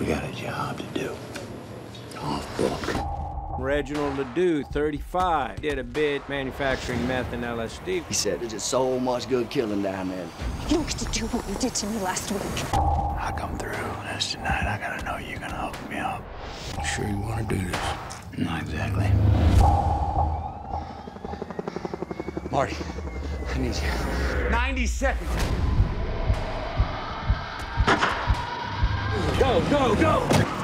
We got a job to do. Off book. Reginald Ledoux, 35, did a bit manufacturing meth and LSD. He said there's just so much good killing down there. You don't get to do what you did to me last week. I come through this tonight. I gotta know you're gonna hook me up. You sure you want to do this? Not exactly. Marty, I need you. 90 seconds. Go, go, go!